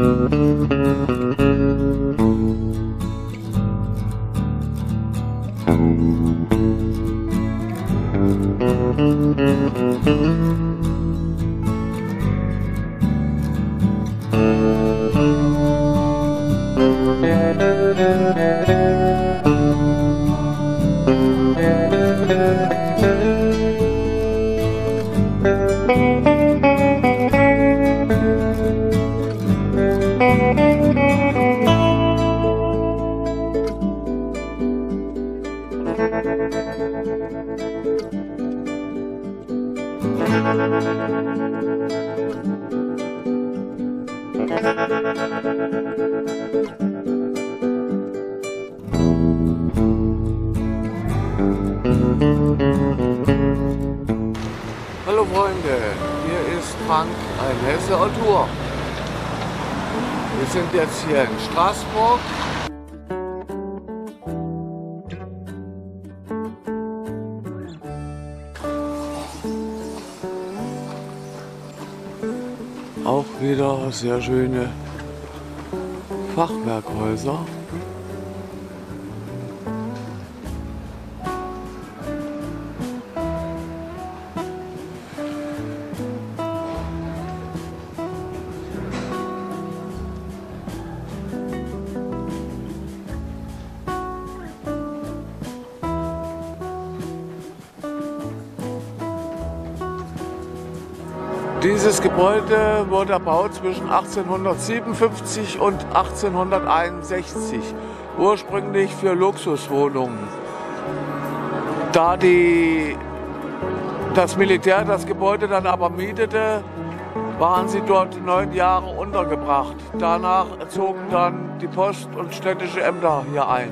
Hallo Freunde, hier ist Frank, ein Hesse on Tour. Wir sind jetzt hier in Straßburg. Auch wieder sehr schöne Fachwerkhäuser. Dieses Gebäude wurde erbaut zwischen 1857 und 1861, ursprünglich für Luxuswohnungen. Da das Militär das Gebäude dann aber mietete, waren sie dort 9 Jahre untergebracht. Danach zogen dann die Post und städtische Ämter hier ein.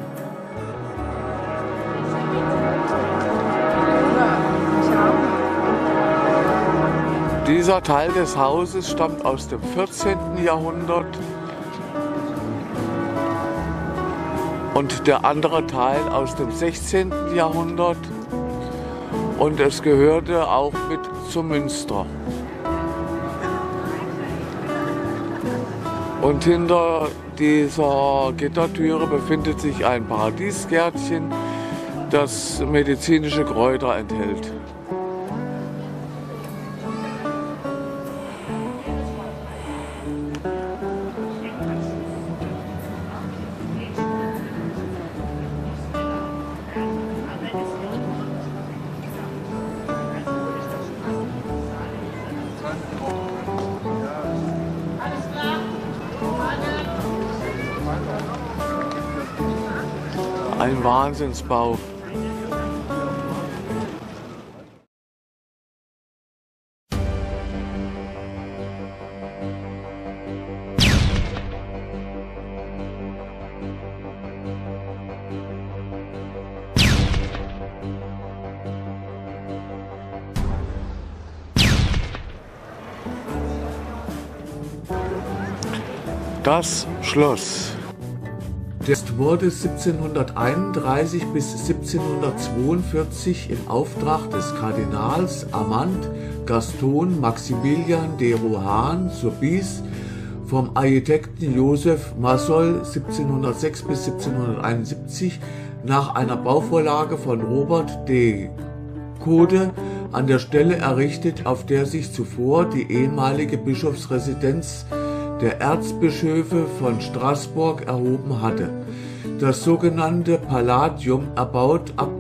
Dieser Teil des Hauses stammt aus dem 14. Jahrhundert und der andere Teil aus dem 16. Jahrhundert und es gehörte auch mit zum Münster. Und hinter dieser Gittertüre befindet sich ein Paradiesgärtchen, das medizinische Kräuter enthält. Ein Wahnsinnsbau. Das Schloss. Das wurde 1731 bis 1742 im Auftrag des Kardinals Amand Gaston Maximilian de Rohan-Soubise vom Architekten Joseph Massol 1706 bis 1771 nach einer Bauvorlage von Robert de Code an der Stelle errichtet, auf der sich zuvor die ehemalige Bischofsresidenz der Erzbischöfe von Straßburg erhoben hatte. Das sogenannte Palladium, erbaut ab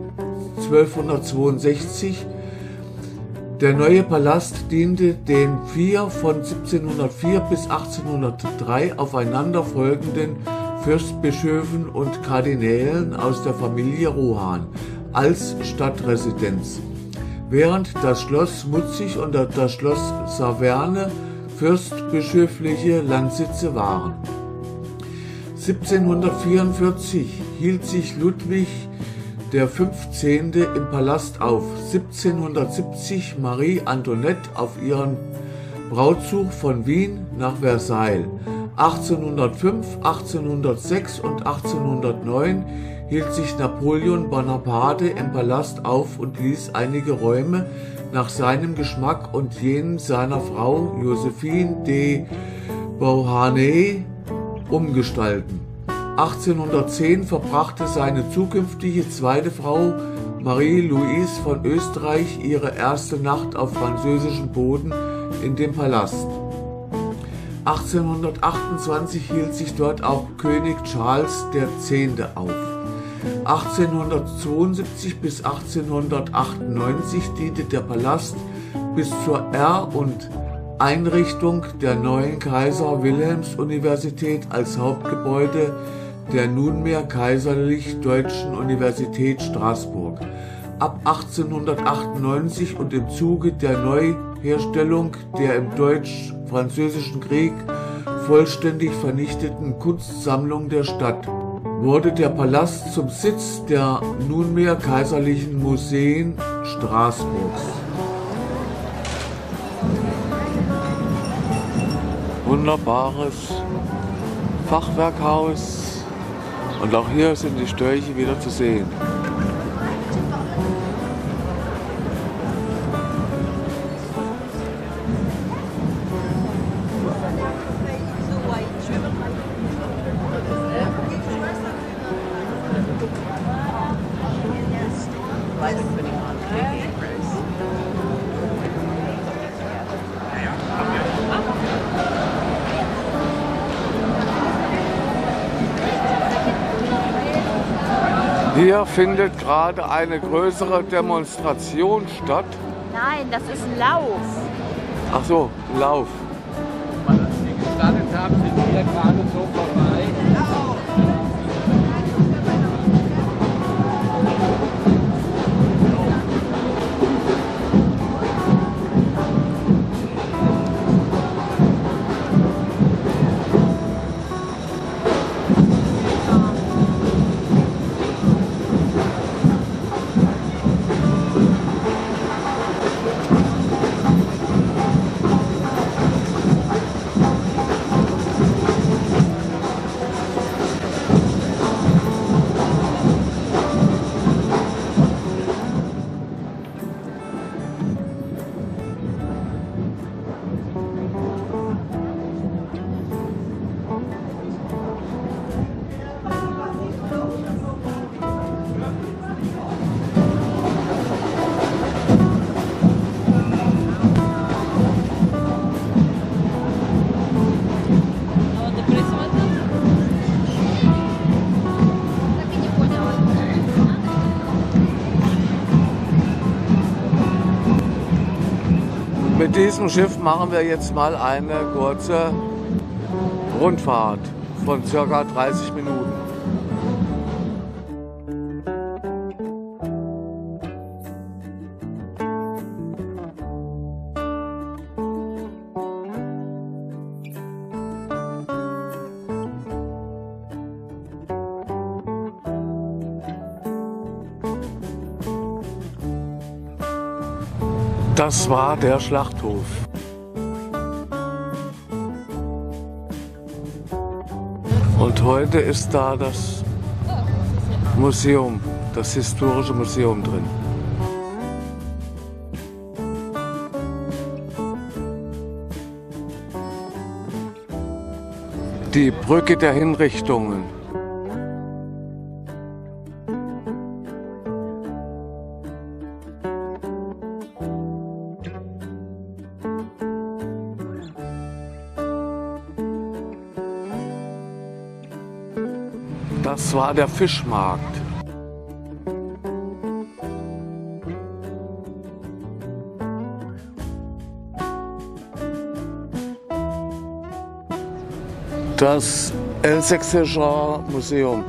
1262. Der neue Palast diente den 4 von 1704 bis 1803 aufeinanderfolgenden Fürstbischöfen und Kardinälen aus der Familie Rohan als Stadtresidenz, während das Schloss Mutzig und das Schloss Saverne fürstbischöfliche Landsitze waren. 1744 hielt sich Ludwig der 15. im Palast auf, 1770 Marie Antoinette auf ihren Brautzug von Wien nach Versailles, 1805, 1806 und 1809 hielt sich Napoleon Bonaparte im Palast auf und ließ einige Räume nach seinem Geschmack und jenen seiner Frau Josephine de Beauharnais umgestalten. 1810 verbrachte seine zukünftige zweite Frau Marie-Louise von Österreich ihre erste Nacht auf französischem Boden in dem Palast. 1828 hielt sich dort auch König Charles X. auf. 1872 bis 1898 diente der Palast bis zur und Einrichtung der neuen Kaiser-Wilhelms-Universität als Hauptgebäude der nunmehr Kaiserlich-Deutschen Universität Straßburg. Ab 1898 und im Zuge der Neuherstellung der im Deutsch-Französischen Krieg vollständig vernichteten Kunstsammlung der Stadt wurde der Palast zum Sitz der nunmehr Kaiserlichen Museen Straßburgs. Wunderbares Fachwerkhaus und auch hier sind die Störche wieder zu sehen. Hier findet gerade eine größere Demonstration statt. Nein, das ist ein Lauf. Ach so, ein Lauf. Als Sie gestartet haben, sind wir gerade so vorbei. Mit diesem Schiff machen wir jetzt mal eine kurze Rundfahrt von ca. 30 Minuten. Das war der Schlachthof. Und heute ist da das Museum, das historische Museum drin. Die Brücke der Hinrichtungen. Das war der Fischmarkt. Das Elsässische Museum.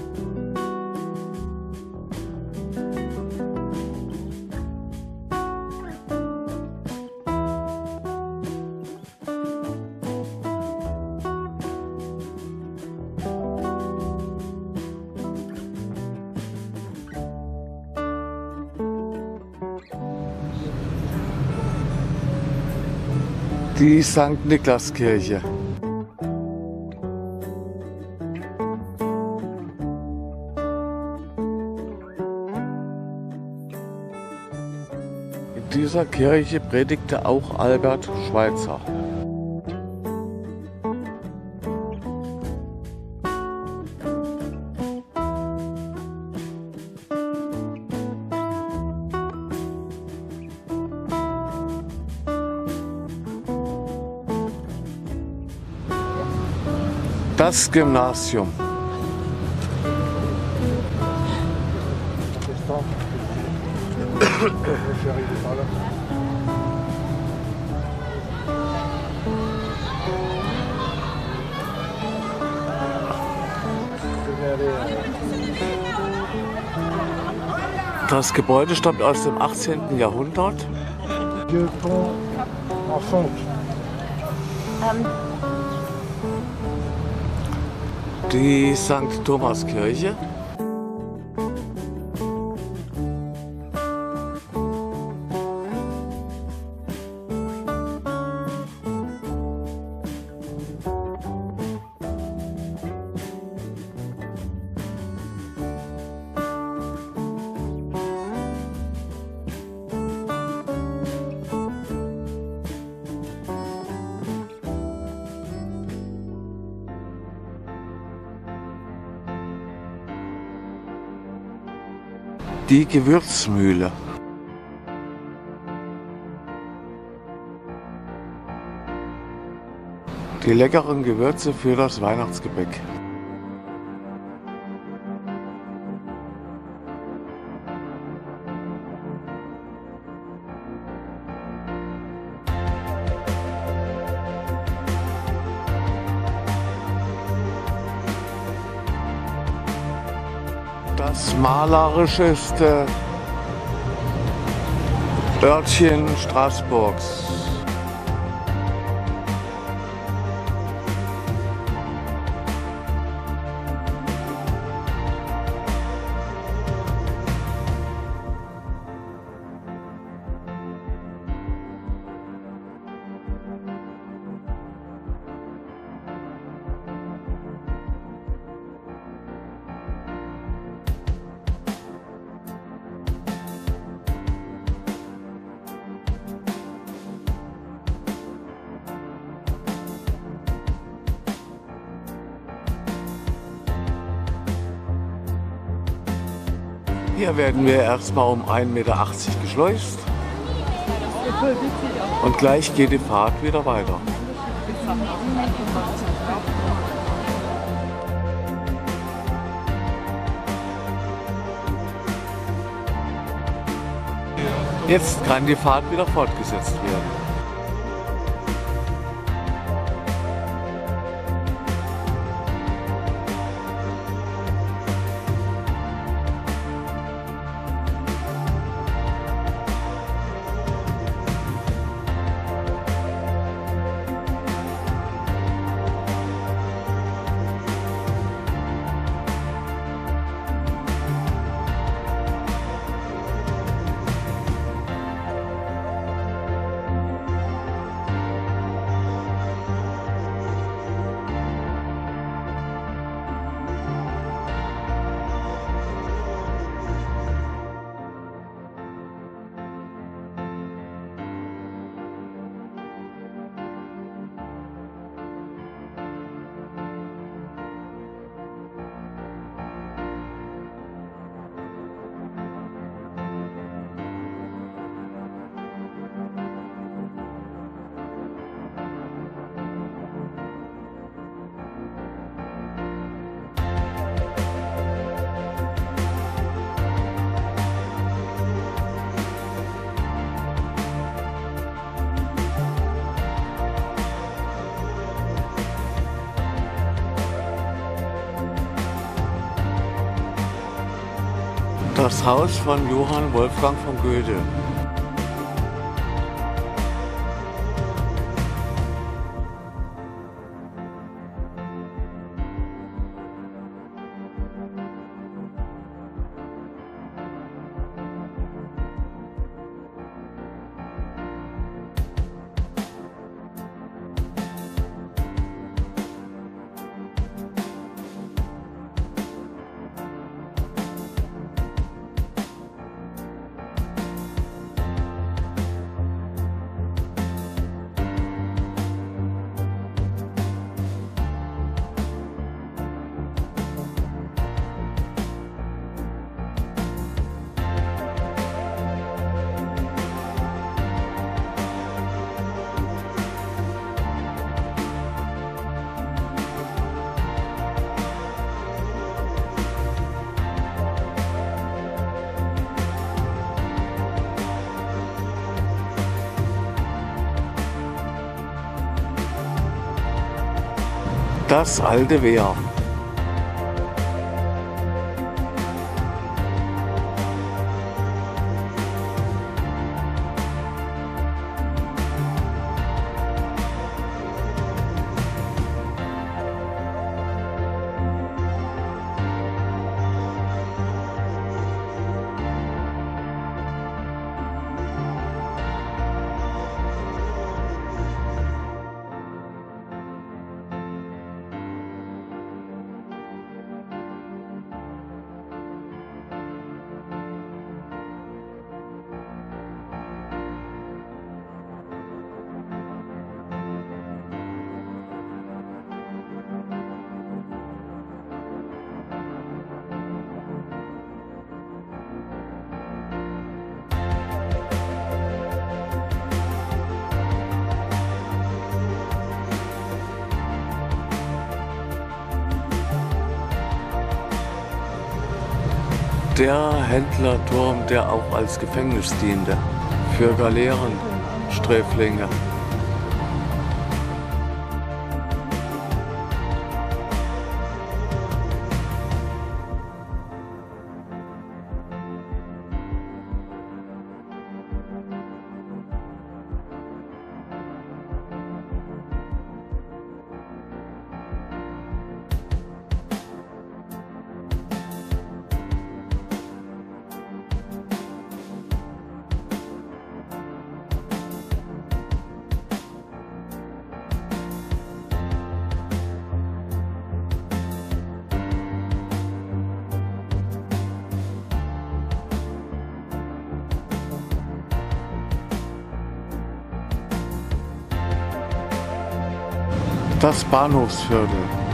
Die St. Niklaskirche. In dieser Kirche predigte auch Albert Schweitzer. Das Gymnasium. Das Gebäude stammt aus dem 18. Jahrhundert. Die St. Thomas Kirche. Die Gewürzmühle. Die leckeren Gewürze für das Weihnachtsgebäck. Das malerischste Örtchen Straßburgs. Hier werden wir erstmal um 1,80 Meter geschleust und gleich geht die Fahrt wieder weiter. Jetzt kann die Fahrt wieder fortgesetzt werden. Das Haus von Johann Wolfgang von Goethe. Das alte Wehr. Der Händlerturm, der auch als Gefängnis diente für Galeerensträflinge. Das Bahnhofsviertel.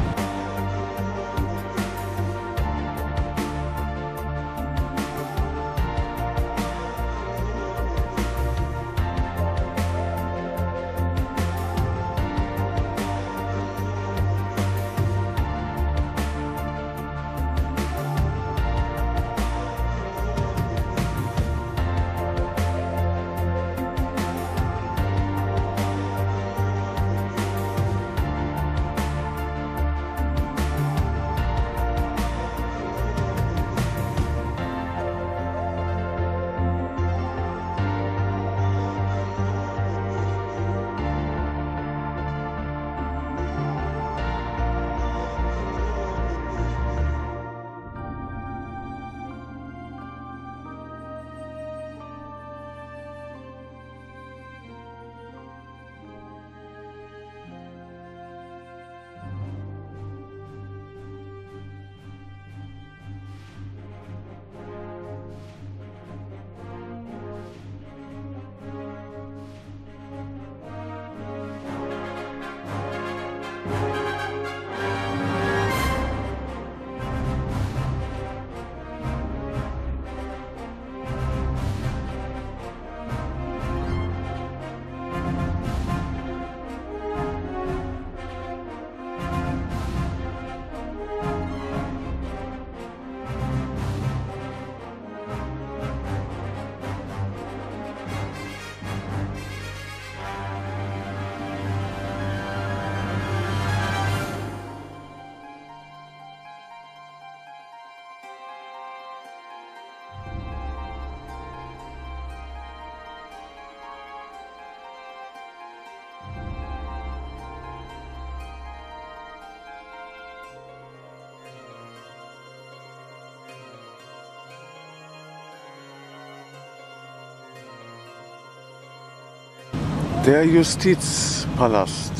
Der Justizpalast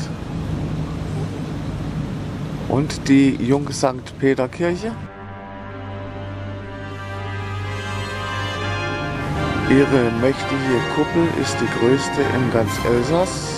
und die Jung-Sankt-Peter-Kirche. Ihre mächtige Kuppel ist die größte in ganz Elsass.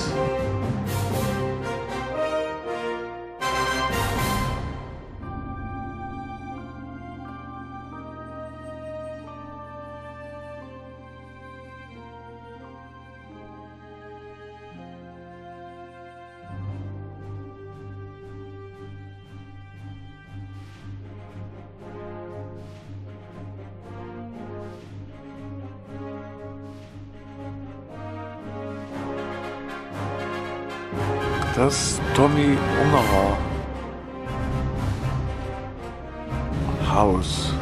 Das Tommy Ungerer Haus.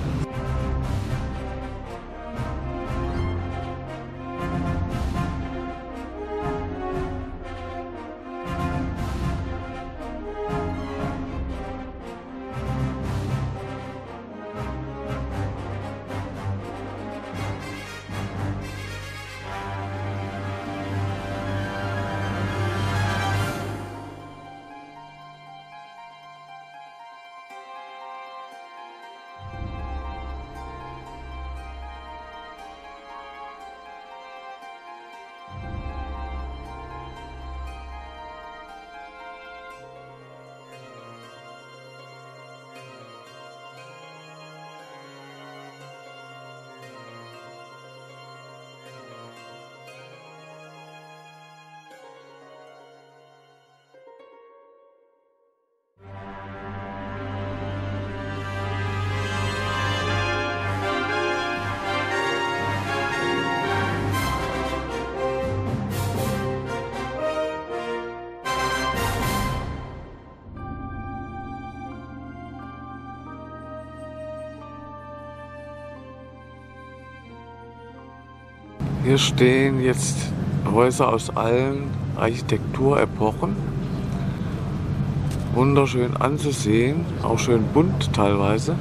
Hier stehen jetzt Häuser aus allen Architekturepochen. Wunderschön anzusehen, auch schön bunt teilweise.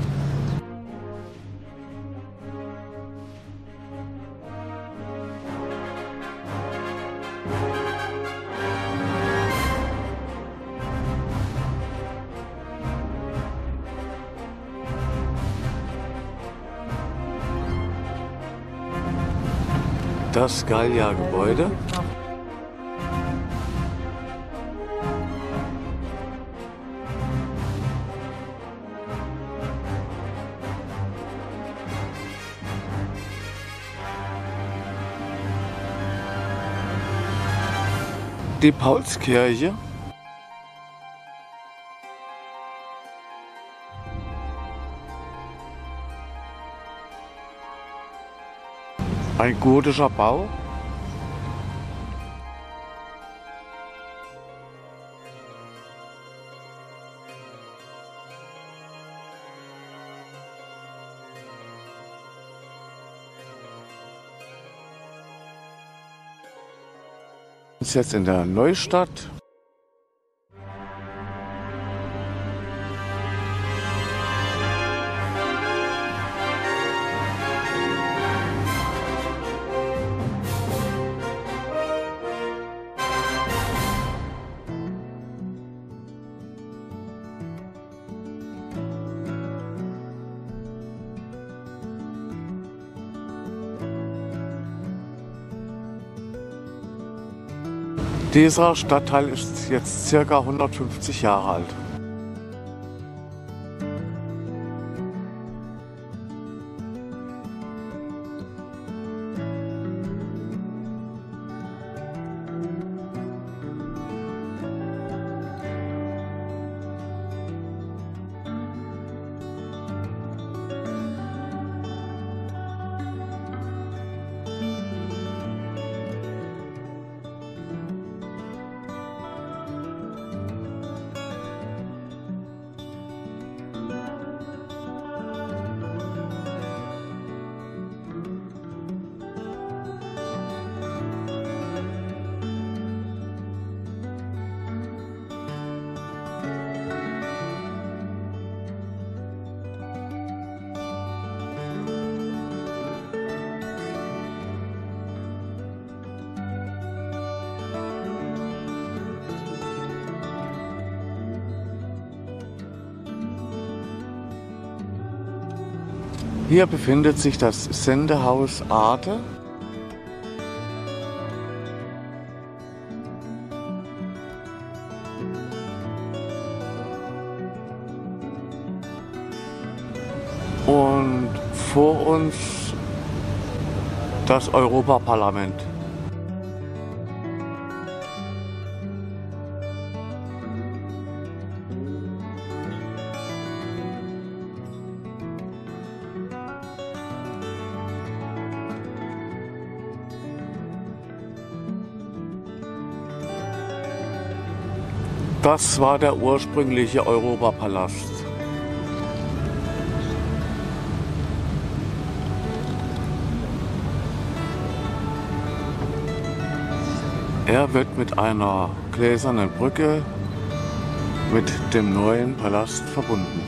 Das Gallia-Gebäude. Die Paulskirche. Ein gotischer Bau. Ist jetzt in der Neustadt. Dieser Stadtteil ist jetzt ca. 150 Jahre alt. Hier befindet sich das Sendehaus Arte. Und vor uns das Europaparlament. Das war der ursprüngliche Europapalast. Er wird mit einer gläsernen Brücke mit dem neuen Palast verbunden.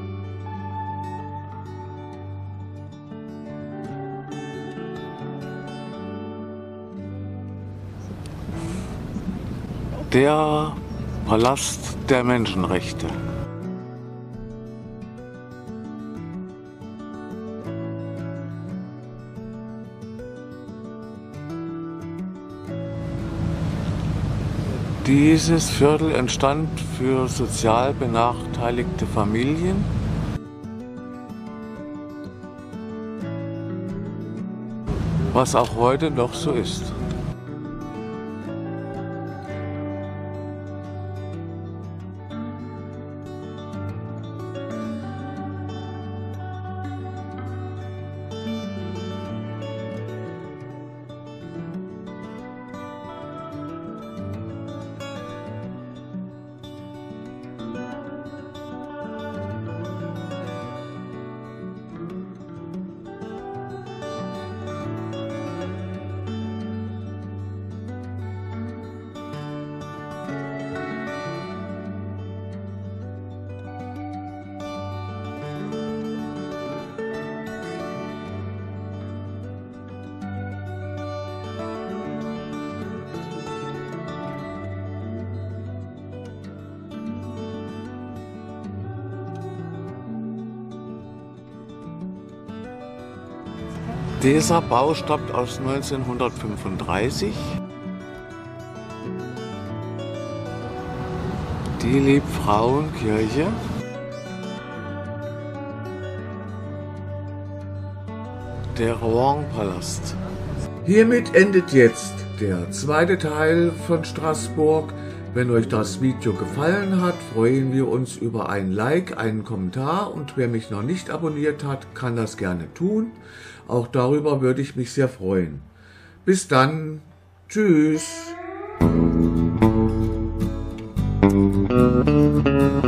Der Palast der Menschenrechte. Dieses Viertel entstand für sozial benachteiligte Familien, was auch heute noch so ist. Dieser Bau stammt aus 1935. Die Liebfrauenkirche. Der Rouen-Palast. Hiermit endet jetzt der zweite Teil von Straßburg. Wenn euch das Video gefallen hat, freuen wir uns über ein Like, einen Kommentar und wer mich noch nicht abonniert hat, kann das gerne tun. Auch darüber würde ich mich sehr freuen. Bis dann. Tschüss.